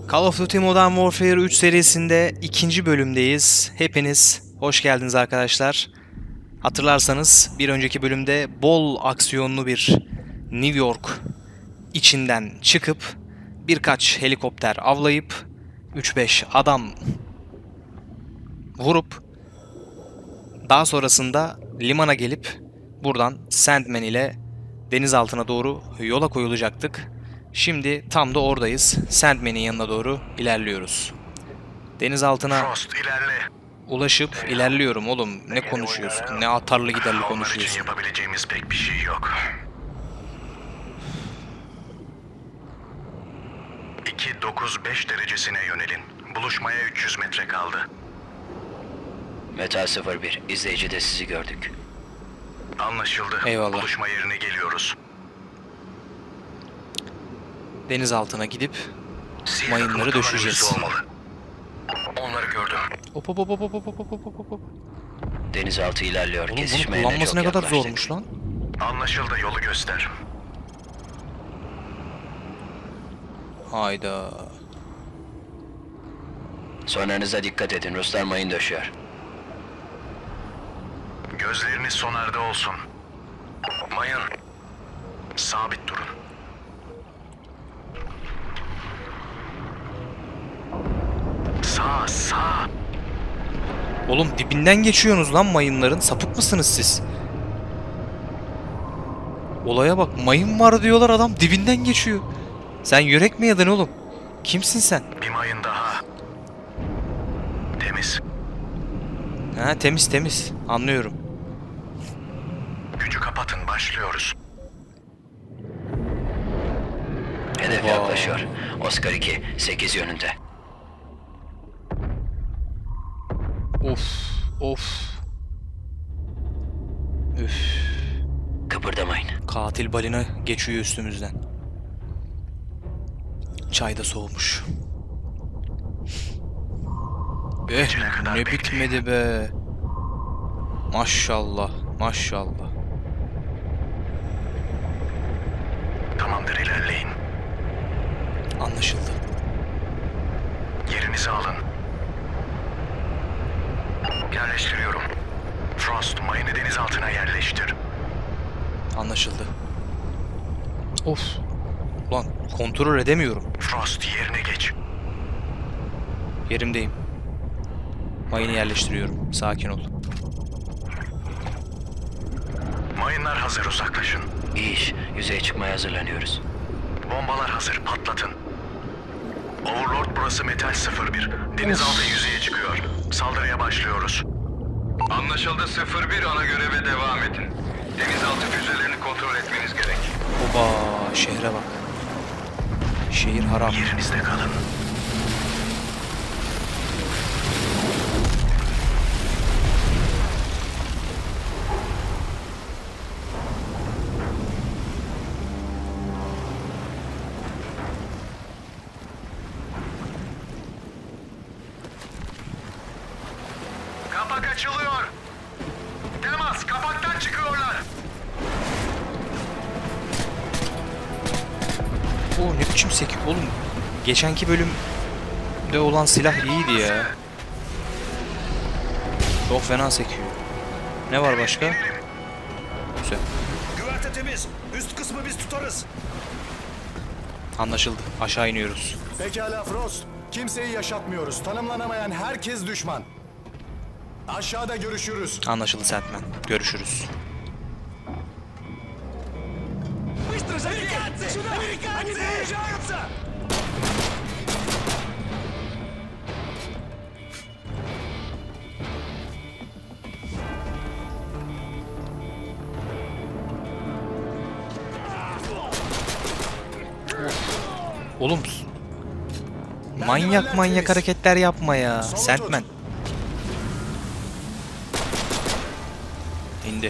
Call of Duty Modern Warfare 3 serisinde ikinci bölümdeyiz. Hepiniz hoş geldiniz arkadaşlar. Hatırlarsanız bir önceki bölümde bol aksiyonlu bir New York içinden çıkıp birkaç helikopter avlayıp 3-5 adam vurup daha sonrasında limana gelip buradan Sandman ile deniz altına doğru yola koyulacaktık. Şimdi tam da oradayız. Sandman'in yanına doğru ilerliyoruz. Deniz altına Frost, ilerle. ulaşıp ilerliyorum oğlum. Ne konuşuyorsun? Ne atarlı giderli Onlar için konuşuyorsun. yapabileceğimiz pek bir şey yok. 2.95 derecesine yönelin. Buluşmaya 300 metre kaldı. Metal 01, izleyicide sizi gördük. Anlaşıldı. Eyvallah. Buluşma yerine geliyoruz. Deniz altına gidip Sihir mayınları akımı döşeceğiz. önümüzde olmalı. Onları gördüm. Hop hop hop hop hop hop hop hop hop. Denizaltı ilerliyor. Oğlum bunu Kesişmeye kullanması çok ne kadar yaklaştık. zormuş lan. Anlaşıldı, yolu göster. Hayda. Sonranıza dikkat edin. Ruslar mayın döşüyor. Gözleriniz sonarda olsun. Mayın. Sabit durun. Sağ. Oğlum dibinden geçiyorsunuz lan mayınların. Sapık mısınız siz? Olaya bak. Mayın var diyorlar, adam dibinden geçiyor. Sen yürek mi yedin oğlum? Kimsin sen? Bir mayın daha. Temiz. Ha, temiz temiz. Anlıyorum. Gücü kapatın, başlıyoruz. Hedef Wow. yaklaşıyor. Oscar 2, 8 yönünde. Of. Of. Üf. Kıpırdamayın. Katil balina geçiyor üstümüzden. Çay da soğumuş. Geçene kadar Ne bekleyin. bitmedi be. Maşallah. Maşallah. Tamamdır, ilerleyin. Anlaşıldı. Yerinizi alın. Yerleştiriyorum. Frost, mayını denizaltına yerleştir. Anlaşıldı. Of. Ulan kontrol edemiyorum. Frost, yerine geç. Yerimdeyim. Mayını yerleştiriyorum. Sakin ol. Mayınlar hazır, uzaklaşın. İyi iş. Yüzeye çıkmaya hazırlanıyoruz. Bombalar hazır, patlatın. Overlord, burası Metal 01. Denizaltı yüzeye çıkıyor. Saldırıya başlıyoruz. Anlaşıldı 01, ana göreve devam edin. Denizaltı füzelerini kontrol etmeniz gerek. Oba, şehre bak. Şehir harap. Yerinizde kalın. Kapak açılıyor. Temas, kapaktan çıkıyorlar. O ne biçim sekiyor oğlum. Geçenki bölümde olan silah iyiydi ya. Çok fena sekiyor. Ne var başka? Güzel. Güverte temiz. Üst kısmı biz tutarız. Anlaşıldı. Aşağı iniyoruz. Pekala Frost. Kimseyi yaşatmıyoruz. Tanımlanamayan herkes düşman. Aşağıda görüşürüz. Anlaşıldı Sandman. Görüşürüz. Oğlum manyak hareketler yapma ya. Sandman. İndi.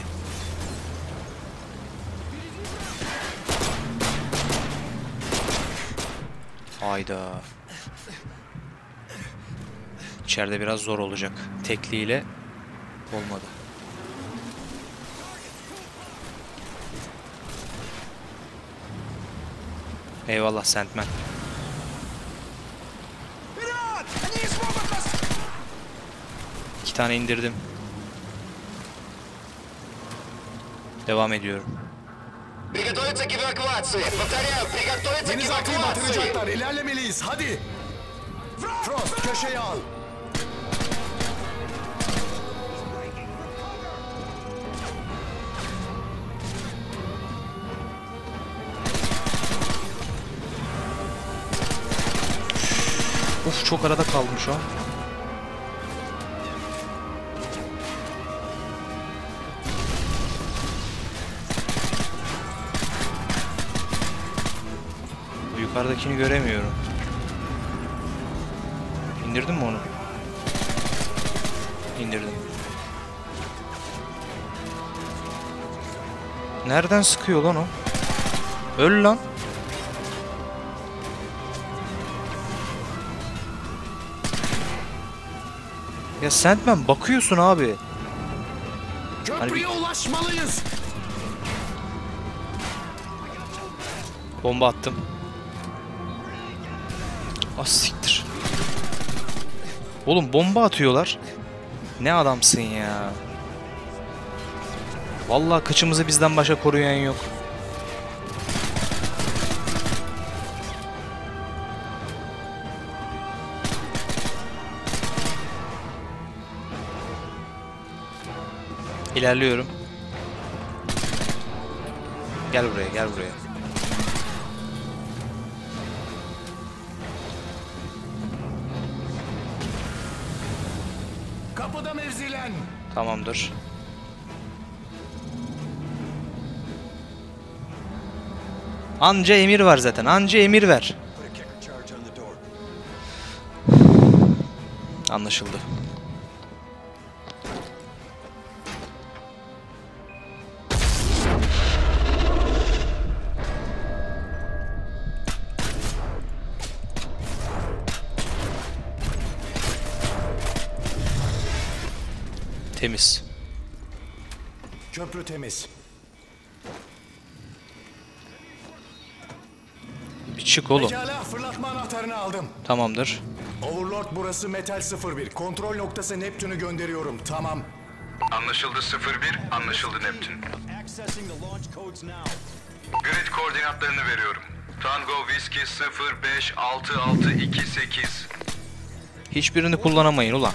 Hayda. İçeride biraz zor olacak. Tekliyle olmadı. Eyvallah Sandman. tane indirdim. Devam ediyorum. Приготовиться к эвакуации. Повторяю, приготовиться к Denizaltıyı эвакуации. batıracaklar. İlerlemeliyiz. Hadi. Frost köşeyi al. Uf, çok arada kaldım şu an. Bu yukarıdakini göremiyorum. İndirdin mi onu? İndirdim. Nereden sıkıyor lan o? Öl lan. Ya Sandman bakıyorsun abi. Köprüye ulaşmalıyız. Bomba attım. Ah siktir. Oğlum bomba atıyorlar. Ne adamsın ya. Vallahi kıçımızı bizden başka koruyan yok. İlerliyorum. Gel buraya, gel buraya. Kapıda mevzilen. Tamamdır. Anca emir var zaten. Anca emir ver. Anlaşıldı. Temiz. Köprü temiz. Bir çık oğlum. Pekala, fırlatma anahtarını aldım. Tamamdır. Overlord burası Metal 01. Kontrol noktası Neptün'ü gönderiyorum. Tamam. Anlaşıldı 01, anlaşıldı Neptün. Grid koordinatlarını veriyorum. Tango Whiskey 056628. Hiçbirini kullanamayın ulan.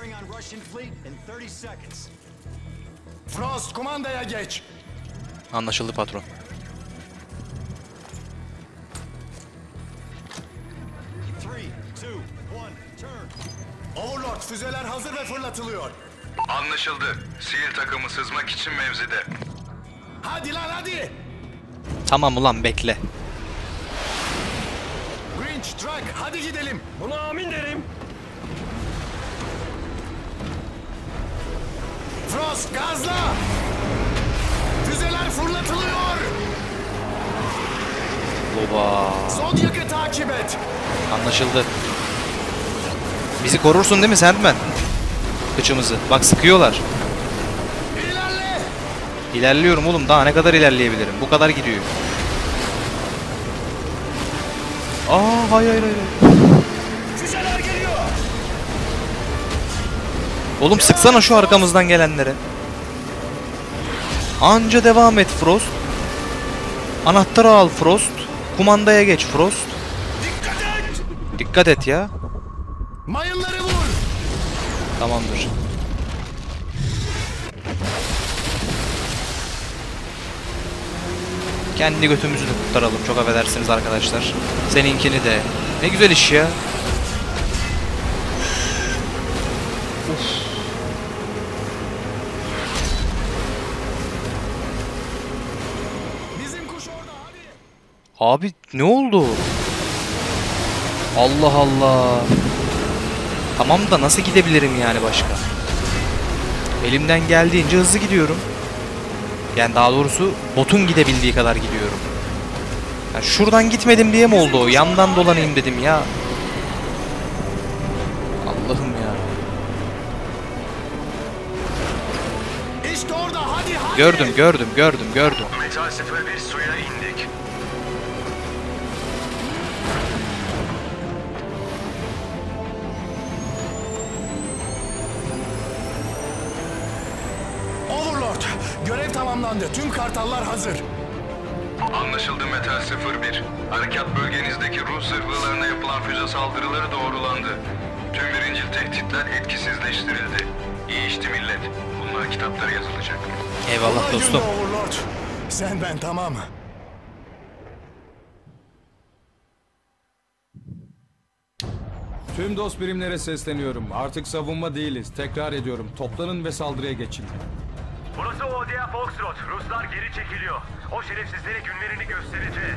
Frost kumandaya geç. Anlaşıldı patron. Overlord füzeler hazır ve fırlatılıyor. Anlaşıldı. Seal takımı sızmak için mevzide. Hadi lan hadi. Tamam ulan bekle. Grinch, Truck hadi gidelim. Buna amin derim. Frost gazla. Füzeler fırlatılıyor. Oba. Zodiac'ı takip et. Anlaşıldı. Bizi korursun değil mi Sandman? Kıçımızı. Bak sıkıyorlar. İlerle. İlerliyorum oğlum. Daha ne kadar ilerleyebilirim? Bu kadar gidiyor. Aa hayır hayır hayır. Füzeler geliyor. Oğlum sıksana şu arkamızdan gelenlere. Anca devam et Frost. Anahtarı al Frost. Kumandaya geç Frost. Dikkat et. Dikkat et ya. Mayınları vur. Tamamdır. Kendi götümüzü de kurtaralım. Çok affedersiniz arkadaşlar. Seninkini de. Ne güzel iş ya. Bizim kuş orada hadi. Abi ne oldu? Allah Allah. Tamam da nasıl gidebilirim yani başka? Elimden geldiğince hızlı gidiyorum. Yani daha doğrusu botun gidebildiği kadar gidiyorum. Yani şuradan gitmedim diye mi oldu o? Yandan dolanayım dedim ya. Allah'ım ya. İşte orada hadi hadi. Gördüm. Metal 01 suya indik. tamamlandı. Tüm kartallar hazır. Anlaşıldı Metal 01. Harekat bölgenizdeki Rus zırhlılarına yapılan füze saldırıları doğrulandı. Tüm birincil tehditler etkisizleştirildi. İyi işti millet. Bunlar kitaplara yazılacak. Eyvallah Kolay dostum. günde Overlord. Sen ben tamam. Tüm dost birimlere sesleniyorum. Artık savunma değiliz. Tekrar ediyorum. Toplanın ve saldırıya geçin. Burası Odia Foxtrot. Ruslar geri çekiliyor. O şerefsizlere günlerini göstereceğiz.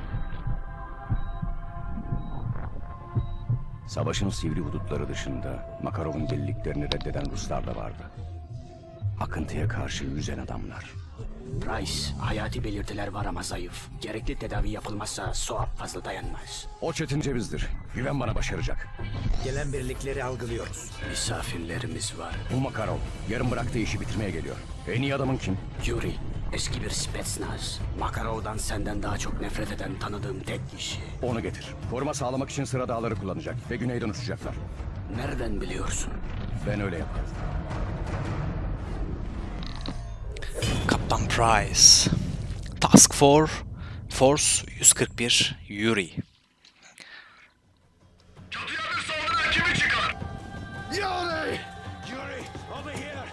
Savaşın sivri hudutları dışında Makarov'un deliliklerini reddeden Ruslar da vardı. Akıntıya karşı yüzen adamlar. Price, hayati belirtiler var ama zayıf. Gerekli tedavi yapılmazsa Soap fazla dayanmaz. O çetin cevizdir. Güven bana başaracak. Gelen birlikleri algılıyoruz. Misafirlerimiz var. Bu Makarov yarın bıraktığı işi bitirmeye geliyor. En iyi adamın kim? Yuri, eski bir Spetsnaz. Makarov'dan senden daha çok nefret eden tanıdığım tek kişi. Onu getir. Koruma sağlamak için sıra dağları kullanacak ve güneyden uçacaklar. Nereden biliyorsun? Ben öyle yaparım. Kaptan Price. Task Force 141 Yuri. Çatıya bir saldırı ekibi çıkar. Yuri, over here.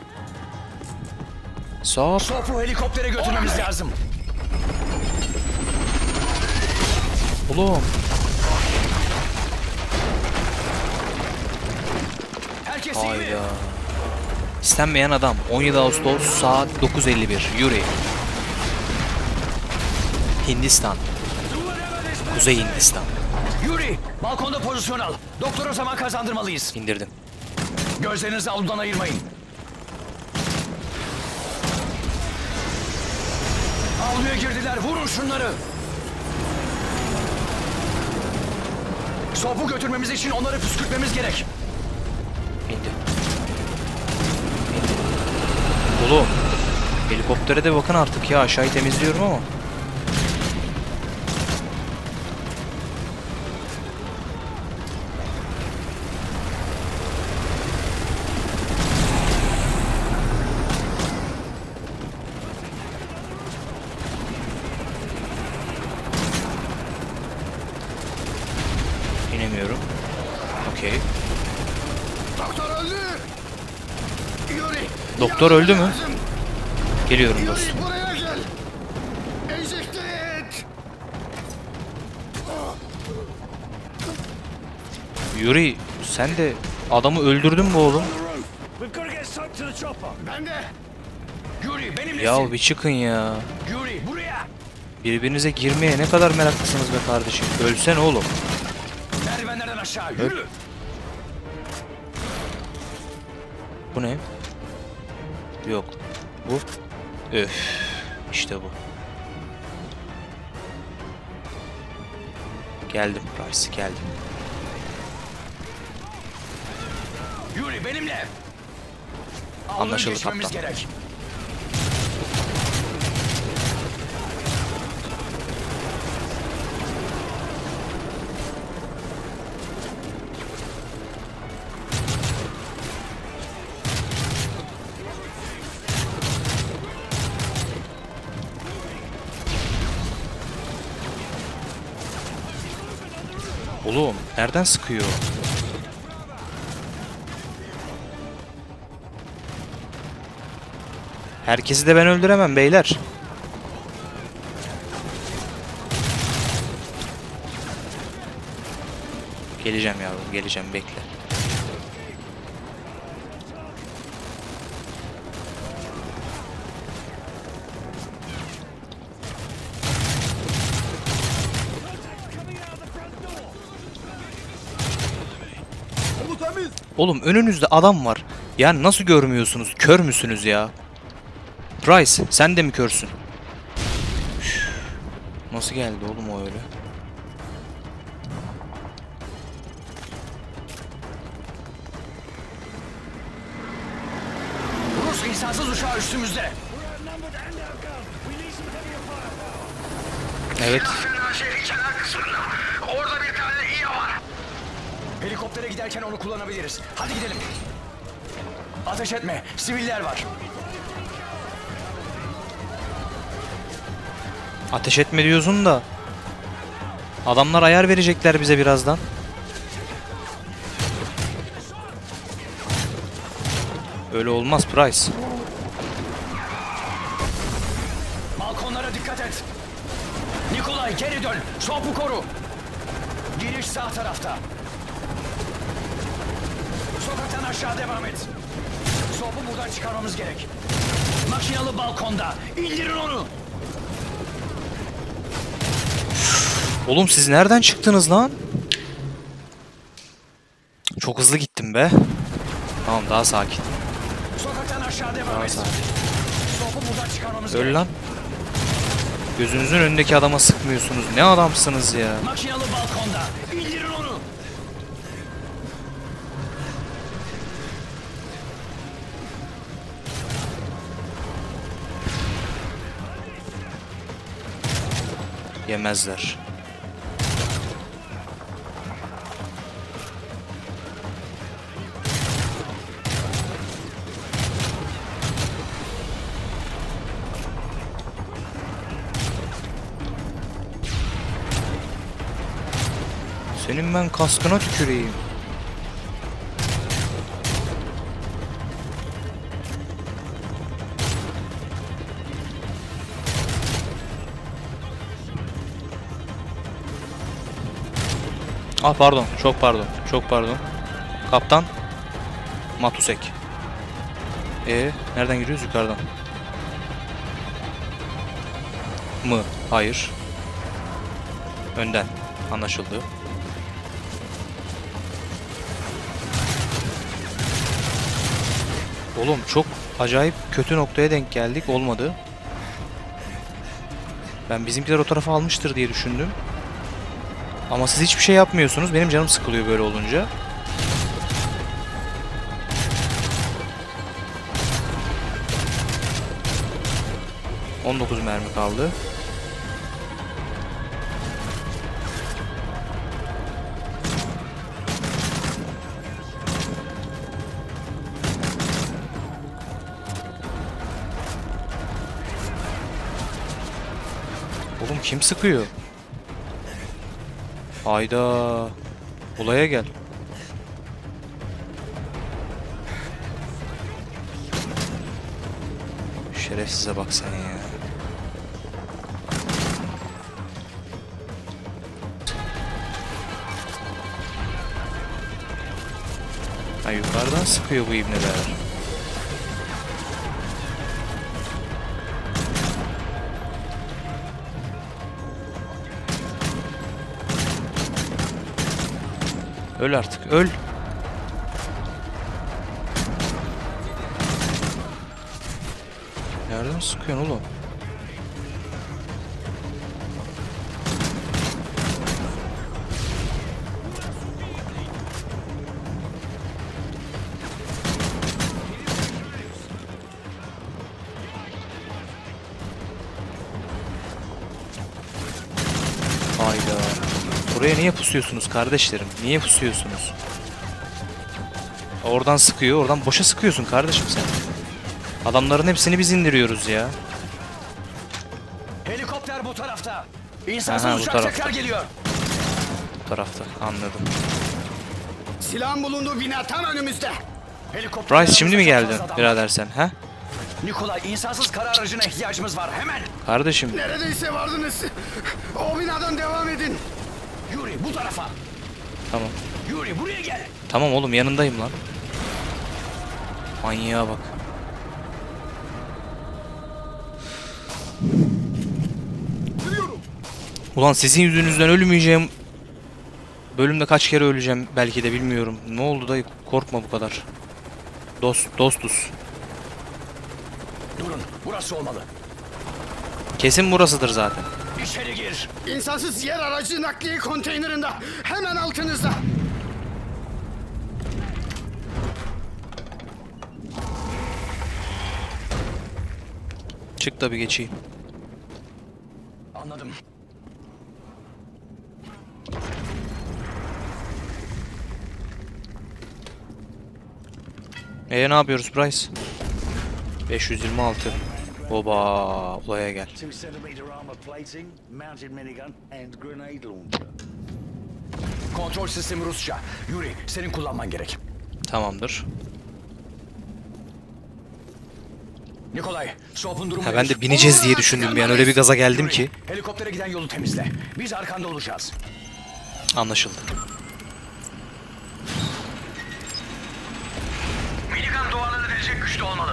Sop. Soap'u helikoptere götürmemiz lazım. Oğlum. Herkes iyi mi? Hayda. İstenmeyen adam. 17 Ağustos saat 9:51 Yuri. Hindistan. Kuzey Hindistan. Yuri, balkonda pozisyon al. Doktora zaman kazandırmalıyız. İndirdim. Gözlerinizi avludan ayırmayın. Avluya girdiler, vurun şunları. Soap'u götürmemiz için onları püskürtmemiz gerek. İndi. Oğlum. Helikoptere de bakın artık ya. Aşağıyı temizliyorum ama. İnemiyorum. Okey. Doktor öldü. Yuri. Doktor öldü mü? Geliyorum dostum. Yuri buraya gel. Enjekte et. Yuri sen de adamı öldürdün mü oğlum? We've got to get straight to the chopper. Ben de. Yuri, benimlesin. Ya bir çıkın ya. Yuri, buraya. Birbirinize girmeye ne kadar meraklısınız be kardeşim. Ölsen oğlum. Merdivenlerden aşağı, yürü. Bu ne? Yok. Bu. Öf. İşte bu. Geldim Price, geldim. Yuri, benimle. Avluyu Anlaşıldı geçmemiz kaptan. gerek. Oğlum nereden sıkıyor? Herkesi de ben öldüremem beyler. Geleceğim yavrum, geleceğim, bekle. Oğlum önünüzde adam var. Ya nasıl görmüyorsunuz? Kör müsünüz ya? Price, sen de mi körsün? Üf, nasıl geldi oğlum o öyle? Rus insansız uçağı üstümüzde. Evet. Orada bir tane iyi var. Helikoptere giderken onu kullanabiliriz. Hadi gidelim. Ateş etme. Siviller var. Ateş etme diyorsun da. Adamlar ayar verecekler bize birazdan. Öyle olmaz Price. Balkonlara dikkat et. Nikolay geri dön. Soğupu koru. Giriş sağ tarafta. Sokaktan aşağı devam et. Soğupu buradan çıkarmamız gerek. Makinalı balkonda. İndirin onu. Oğlum siz nereden çıktınız lan? Çok hızlı gittim be. Tamam, daha sakin. Sokaktan aşağı devam et. Soğupu buradan çıkarmamız gerek. Öl lan. Gözünüzün önündeki adama sıkmıyorsunuz. Ne adamsınız ya. Makinalı balkonda. İndirin onu. Yemezler. Senin ben kaskına tüküreyim. Ah pardon, çok pardon, çok pardon. Kaptan Matusek. Nereden giriyoruz? Yukarıdan. Mı? Hayır. Önden. Anlaşıldı. Oğlum çok acayip kötü noktaya denk geldik. Olmadı. Ben bizimkiler o tarafa almıştır diye düşündüm. Ama siz hiçbir şey yapmıyorsunuz. Benim canım sıkılıyor böyle olunca. ...19 mermi kaldı. Oğlum kim sıkıyor? Hayda. Olaya gel. Şerefsize bak sen ya. Ha, yukarıdan sıkıyor bu ibneler. Öl artık, öl. Nereden sıkıyorsun oğlum? Hayda. Buraya niye pusuyorsunuz kardeşlerim? Niye pusuyorsunuz? Oradan sıkıyor, oradan boşa sıkıyorsun kardeşim sen. Adamların hepsini biz indiriyoruz ya. Helikopter bu tarafta. İnsansız bu uçak tarafta. tekrar geliyor. Bu tarafta, anladım. Silahın bulunduğu bina tam önümüzde. Helikopter Bryce şimdi mi yanımızda geldin çok fazla adam var. birader sen, ha? Nikolay, insansız kara aracına ihtiyacımız var hemen. Kardeşim, Neredeyse vardınız. O binadan devam edin. Yuri bu tarafa. tamam. Yuri buraya gel. Tamam oğlum, yanındayım lan. Manyağa bak. Ulan sizin yüzünüzden ölmeyeceğim. Bölümde kaç kere öleceğim belki de bilmiyorum. Ne oldu dayı? Korkma bu kadar. Dostuz. Durun, burası olmalı. Kesin burasıdır zaten. İçeri gir. İnsansız yer aracı nakliye konteynerinde. Hemen altınızda. Çık da bir geçeyim. Anladım. Ne yapıyoruz Bryce? 526. Oba, olaya gel. 2 centimeter armor plating, mounted minigun and grenade launcher. Kontrol sistemi Rusça. Yuri, senin kullanman gerek. Tamamdır. Nikolay, Soap'un durumu... Ha, ben de bineceğiz diye düşündüm bir an. Öyle bir gaza geldim Yuri, ki. helikoptere giden yolu temizle. Biz arkanda olacağız. Anlaşıldı. Minigun duvarları delecek güçte olmalı.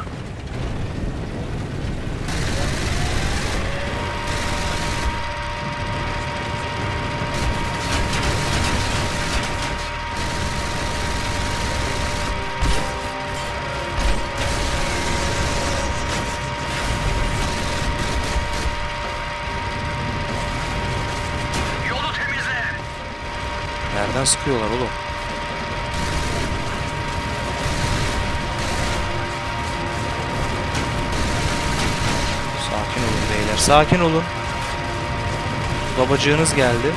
Yolu temizle. Nereden sıkıyorlar oğlum? Sakin olun beyler, sakin olun. Babacığınız geldi.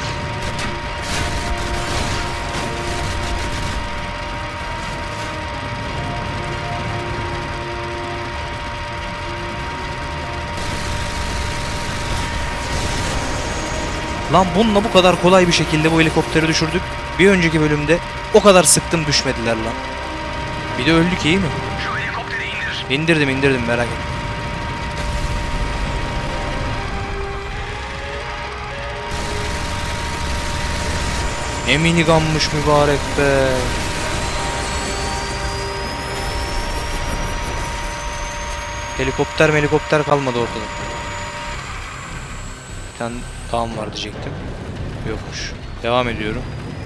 Lan bununla bu kadar kolay bir şekilde bu helikopteri düşürdük. Bir önceki bölümde o kadar sıktım düşmediler lan. Bir de öldük, iyi mi? Şu helikopteri indir. İndirdim merak etme. Ne minigunmuş mübarek be. Helikopter kalmadı ortada. Bir tane dağım var diyecektim. Yokmuş. Devam ediyorum.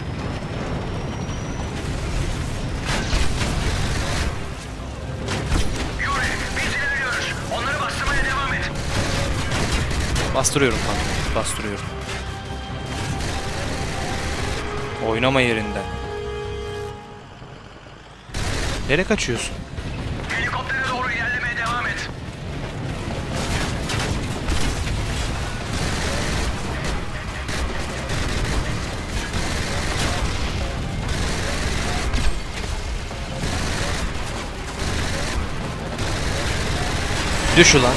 Yuri, biz ilerliyoruz. Onları bastırmaya devam et. Bastırıyorum kanka. Bastırıyorum. Oynama yerinden. Nereye kaçıyorsun? Helikoptere doğru ilerlemeye devam et. Düş ulan.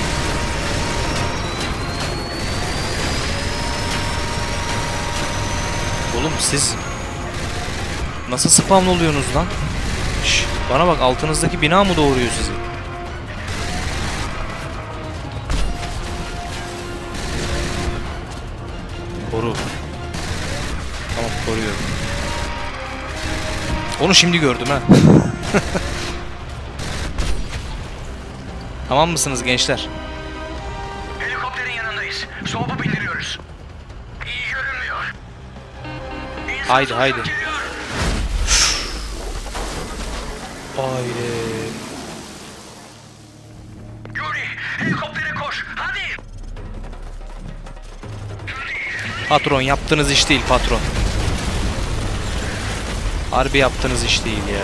Oğlum siz nasıl spamlı oluyorsunuz lan? Şş, bana bak, altınızdaki bina mı doğuruyor sizi? Koru. Tamam, koruyorum. Onu şimdi gördüm ha. Tamam mısınız gençler? Helikopterin yanındayız. Soğupu bindiriyoruz. İyi görünmüyor. Haydi haydi. Geliyor. Haydi. Yuri, helikoptere koş. Hadi. Patron, yaptığınız iş değil patron. Harbi yaptığınız iş değil ya.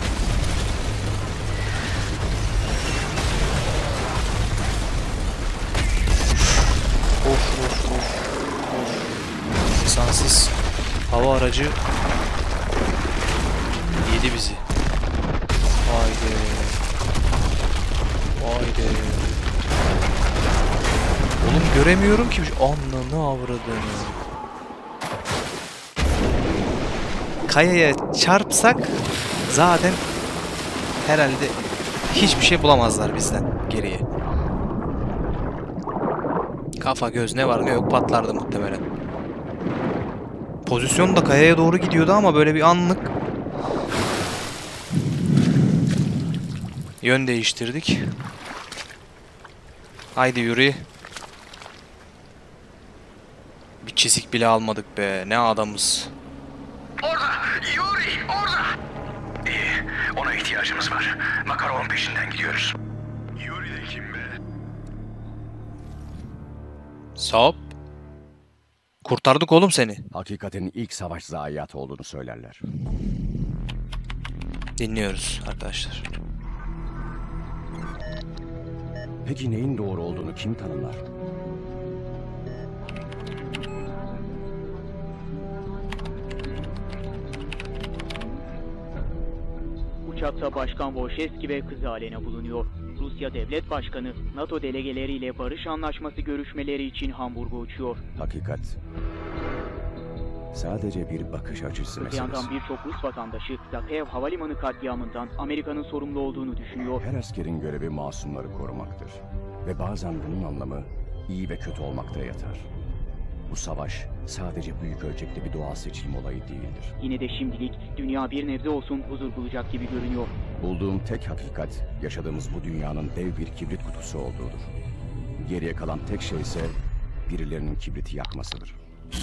Of. İnsansız hava aracı yedi bizi. Haydi. Oğlum göremiyorum ki. Ananı avradını. Kayaya çarpsak zaten herhalde hiçbir şey bulamazlar bizden geriye. Kafa göz ne var ne yok patlardı muhtemelen. Pozisyon da kayaya doğru gidiyordu ama böyle bir anlık yön değiştirdik. Haydi Yuri. Bir çizik bile almadık be. Ne adamız. Orada. Yuri, orada. İyi. Ona ihtiyacımız var. Makarov'un peşinden gidiyoruz. Yuri de kim be? Sağ. Kurtardık oğlum seni. Hakikatin ilk savaş zayiatı olduğunu söylerler. Dinliyoruz arkadaşlar. Peki neyin doğru olduğunu kim tanımlar? Uçakta Başkan Volşevski ve kızı Alena bulunuyor. Rusya Devlet Başkanı, NATO delegeleriyle barış anlaşması görüşmeleri için Hamburg'a uçuyor. Hakikat sadece bir bakış açısı Öte meselesi. yandan birçok Rus vatandaşı Zakayev Havalimanı katliamından Amerika'nın sorumlu olduğunu düşünüyor. Her askerin görevi masumları korumaktır. Ve bazen bunun anlamı iyi ve kötü olmakta yatar. Bu savaş sadece büyük ölçekli bir doğal seçim olayı değildir. Yine de şimdilik dünya bir nebze olsun huzur bulacak gibi görünüyor. Bulduğum tek hakikat, yaşadığımız bu dünyanın dev bir kibrit kutusu olduğudur. Geriye kalan tek şey ise birilerinin kibriti yakmasıdır.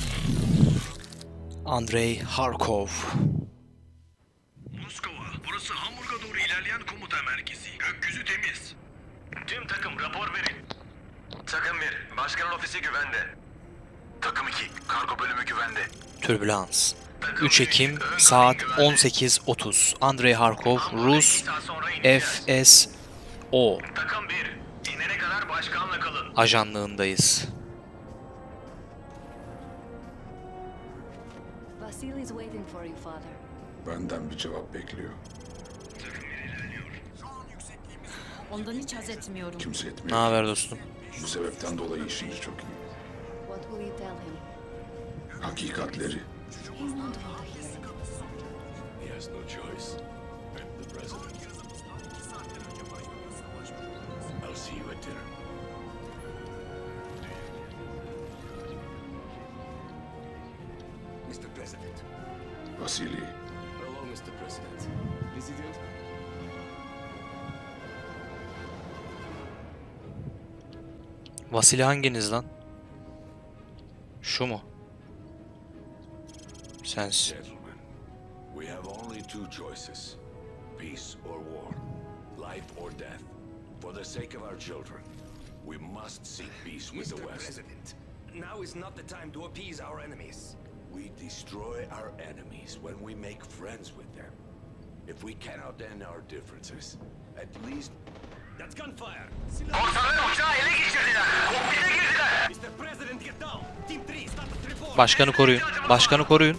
Andrei Harkov. Moskova, burası Hamburg'a doğru ilerleyen komuta merkezi. Gökyüzü temiz. Tüm takım rapor verin. Takım 1, başkanın ofisi güvende. Takım 2, kargo bölümü güvende. Türbülans. 3 Ekim saat 18:30. Andrei Harkov, Rus FSO Takım 1, inene kadar başkanla kalın. ajanlığındayız. Vasily is waiting for you, Father. Benden bir cevap bekliyor. Ondan hiç haz etmiyorum. Kimse etmiyor. Ne haber dostum? Bu sebepten dolayı işiniz çok iyi. What will you tell him? Hakikatleri. He won't want to hear. He has no choice. I'm the president. I'll see you at dinner. Mr. President. Vasily. Hello, Mr. President. President? Vasily hanginiz lan? Şu mu? Sensin. Gentlemen, we have only two choices. Peace or war. Life or death. For the sake of our children, we must seek peace with the West. President, now is not the time to appease our enemies. We destroy our enemies when we make friends with them. If we cannot end our differences, at least... That's gunfire! Korsanlar uçağı ele geçirdiler. Kokpite girdiler. Mr. President, get down! Team 3, status report! Başkanı koruyun. Başkanı koruyun.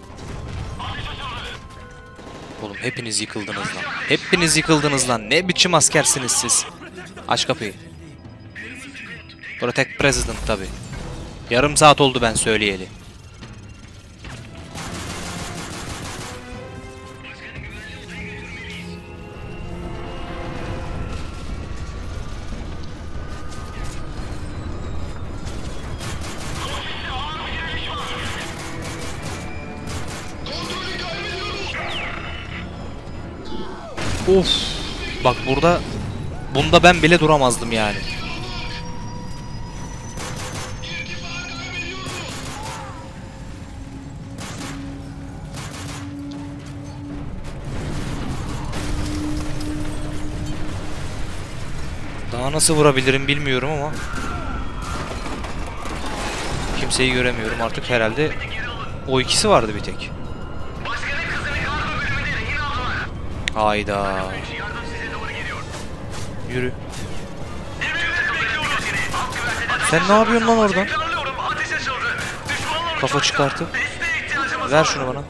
Oğlum hepiniz yıkıldınız lan. Hepiniz yıkıldınız lan. Ne biçim askersiniz siz? Aç kapıyı. Protect President tabi. Yarım saat oldu ben söyleyeli. Of. Bak bunda ben bile duramazdım yani. Daha nasıl vurabilirim bilmiyorum ama kimseyi göremiyorum artık herhalde. O ikisi vardı bir tek. Hayda. Yürü. Sen ne yapıyorsun lan oradan? Kafa çıkartıp. Ver şunu bana.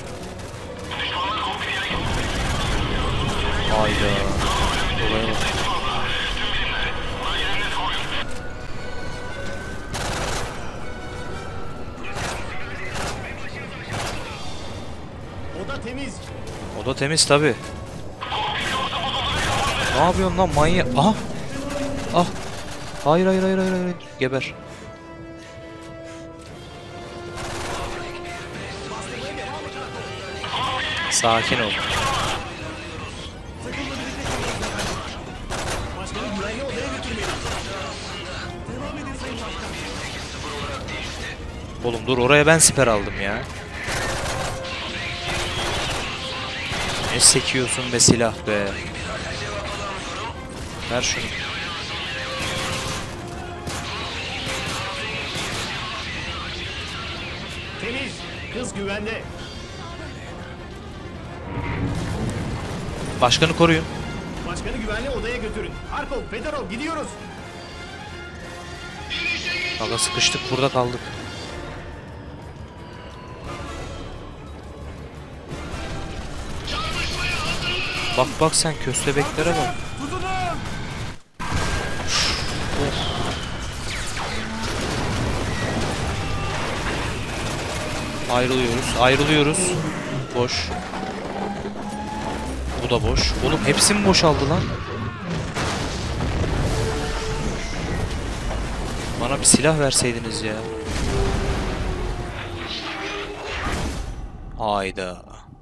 Hayda. Olaya bak. Oda temiz. Oda temiz tabi. Ne yapıyorsun lan manyak? Aha. Ah. Hayır hayır hayır hayır hayır. Geber. Sakin ol. Oğlum dur oraya ben siper aldım ya. Ne sekiyorsun be silah be. Ver şunu. Temiz. Kız güvende. Başkanı koruyun. Başkanı güvenli odaya götürün. Harkov, Fedorov gidiyoruz. Aga sıkıştık burada kaldık. Bak bak sen köstebeklere bak. Ayrılıyoruz. Boş. Bu da boş. Oğlum hepsi mi boşaldı lan? Bana bir silah verseydiniz ya. Hayda.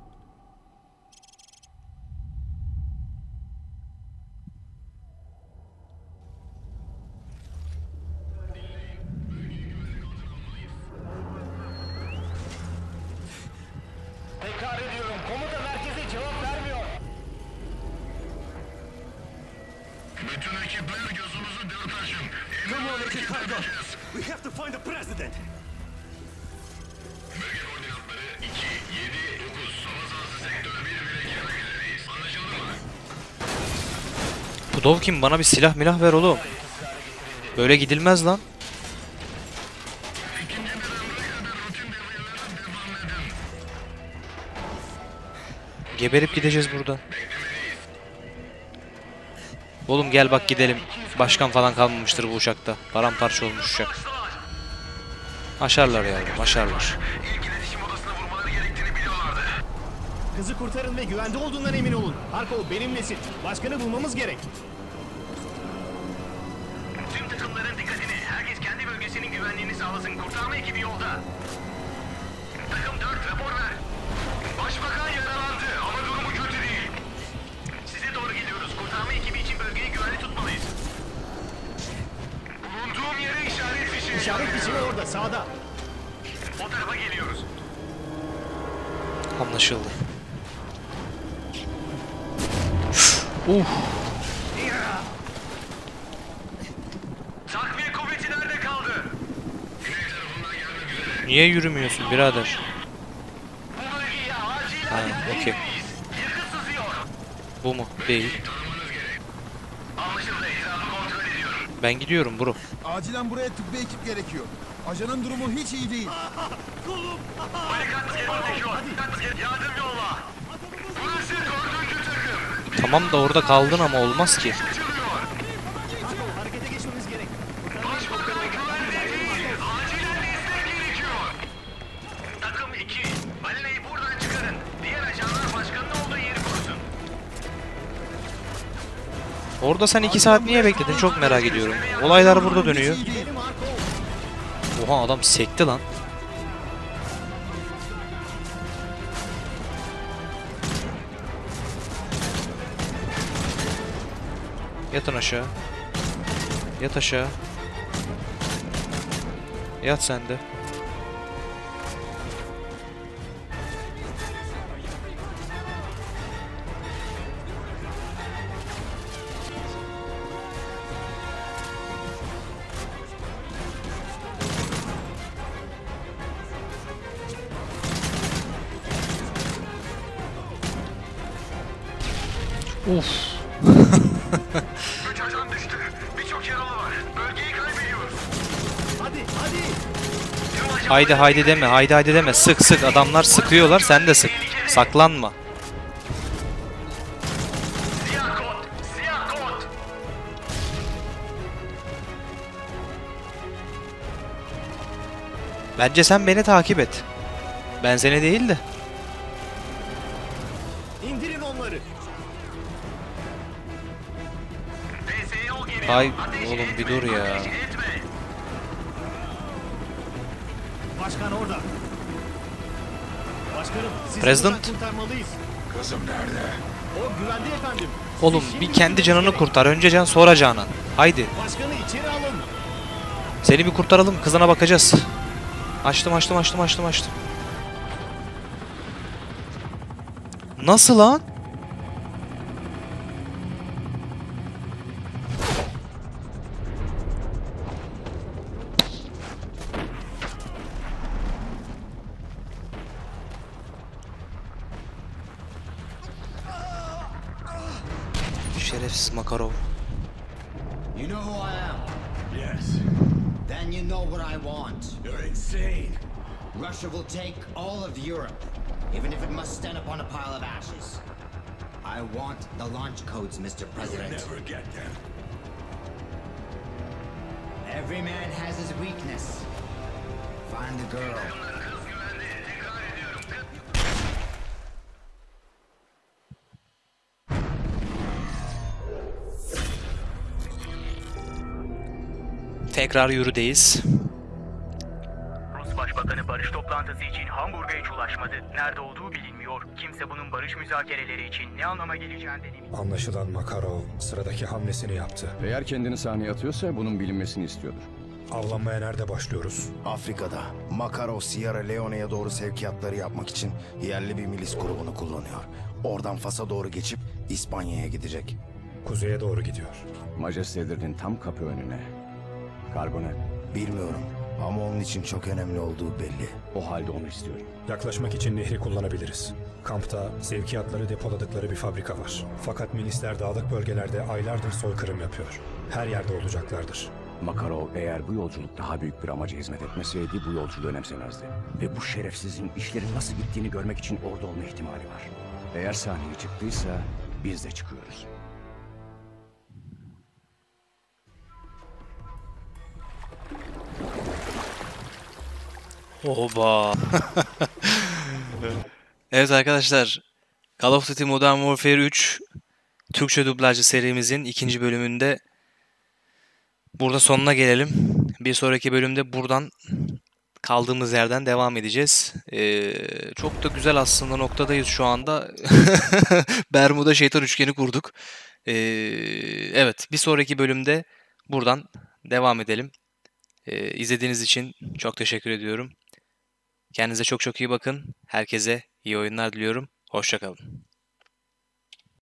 Tekrar ediyorum. Komuta merkezi cevap vermiyor. Bütün ekipler gözünüzü dört açın. Come on, Mr. Cargo. We have to find the president. Bölge koordinatları 2, 7, 9. Hava sahası sektör 1 bile girmek üzereyiz. Anlaşıldı mı? Bu Dov kim? Bana bir silah milah ver oğlum. Böyle gidilmez lan. Geberip gideceğiz buradan. Oğlum gel bak gidelim. Başkan falan kalmamıştır bu uçakta. Paramparça olmuş uçak. Aşarlar yavrum, aşarlar. İlk iletişim odasına vurmaları gerektiğini biliyorlardı. Kızı kurtarın ve güvende olduğundan emin olun. Harkov benimlesin. Başkanı bulmamız gerek. Tüm takımların dikkatini. Herkes kendi bölgesinin güvenliğini sağlasın. Kurtarma ekibi yolda. Takım 4 rapor ver. Başbakan yaralandı ama durumu kötü değil. Size doğru geliyoruz. Kurtarma ekibi için bölgeyi güvenli tutmalıyız. Bulunduğum yere işaret fişeği. İşaret fişeği orada sağda. O tarafa geliyoruz. Anlaşıldı. Takviye kuvveti nerede kaldı? Niye yürümüyorsun birader? Bu bölgeye acilen Ha, okey. yakın sızıyor. Bu mu? Değil. Anlaşıldı. Etrafı kontrol ediyorum. Ben gidiyorum bro. Acilen buraya tıbbi ekip gerekiyor. Ajanın durumu hiç iyi değil. Barikat gerekiyor. Yardım yolla. Burası 4. takım. Tamam da orada kaldın ama olmaz ki. Harekete geçmemiz gerek. Başbakan güvende değil. Acilen destek gerekiyor. Takım 2. Balineyi buradan çıkarın. Diğer ajanlar başkanın olduğu yeri korusun. Orada sen 2 saat niye bekledin? Çok merak ediyorum. Olaylar burada dönüyor. Oha adam sekti lan. Yatın aşağı. Yat aşağı. Yat sen de. Uf. 3 ajan düştü. Birçok yaralı var. Bölgeyi kaybediyoruz. Hadi. Haydi deme. Haydi deme. Sık. Adamlar sıkıyorlar. Sen de sık. Saklanma. Siyah kod. Siyah kod. Bence sen beni takip et. Ben seni değil de. İndirin onları. PSO geliyor. Hay Ateş oğlum etme, bir dur ya. ateş etme. Başkan orada. Başkanım sizi President. buradan kurtarmalıyız. Kızım nerede? O güvende efendim. Oğlum bir kendi canını kurtar. Önce can sonra canan. Haydi. Başkanı içeri alın. Seni bir kurtaralım. Kızına bakacağız. Açtım. Nasıl lan? Şerefsiz Makarov. You know who I am? Yes. Then you know what I want. You're insane. Russia will take all of Europe, even if it must stand upon a pile of ashes. I want the launch codes, Mr. President. You'll never get them. Every man has his weakness. Find the girl. Tekrar yürüdeyiz. Rus Başbakanı barış toplantısı için Hamburg'a hiç ulaşmadı. Nerede olduğu bilinmiyor. Kimse bunun barış müzakereleri için ne anlama geleceğinden emin. Anlaşılan Makarov sıradaki hamlesini yaptı. Eğer kendini sahneye atıyorsa bunun bilinmesini istiyordur. Avlanmaya nerede başlıyoruz? Afrika'da. Makarov Sierra Leone'ye doğru sevkiyatları yapmak için yerli bir milis grubunu kullanıyor. Oradan Fas'a doğru geçip İspanya'ya gidecek. Kuzeye doğru gidiyor. Majestelerinin tam kapı önüne. Kargo ne? Bilmiyorum ama onun için çok önemli olduğu belli. O halde onu istiyorum. Yaklaşmak için nehri kullanabiliriz. Kampta sevkiyatları depoladıkları bir fabrika var. Fakat milisler dağlık bölgelerde aylardır soykırım yapıyor. Her yerde olacaklardır. Makarov eğer bu yolculuk daha büyük bir amaca hizmet etmeseydi bu yolculuğu önemsemezdi. Ve bu şerefsizin işlerin nasıl gittiğini görmek için orada olma ihtimali var. Eğer sahneye çıktıysa biz de çıkıyoruz. Oba. Evet arkadaşlar, Call of Duty Modern Warfare 3 Türkçe dublajlı serimizin ikinci bölümünde burada sonuna gelelim. Bir sonraki bölümde buradan kaldığımız yerden devam edeceğiz. Çok da güzel aslında noktadayız şu anda. Bermuda şeytan üçgeni kurduk. Evet, bir sonraki bölümde buradan devam edelim. İzlediğiniz için çok teşekkür ediyorum. Kendinize çok çok iyi bakın. Herkese iyi oyunlar diliyorum. Hoşça kalın.